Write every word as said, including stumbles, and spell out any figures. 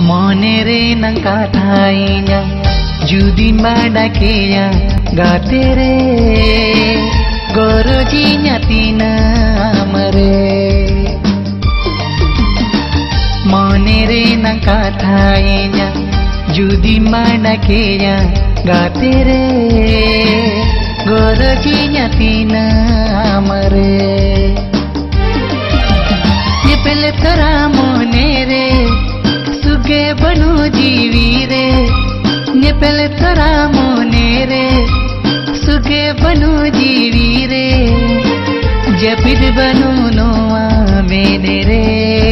Mone re nang kathainya judi madakeya gatere gorojinya tina amare. Mone re nang kathainya judi madakeya gatere gorojinya tina amare. Ye pele tara mone re सुगे बनु जीवी रे ने पहले तरा मोने रे सुगे बनु जीवी रे जपिद बनु नोआ मेने रे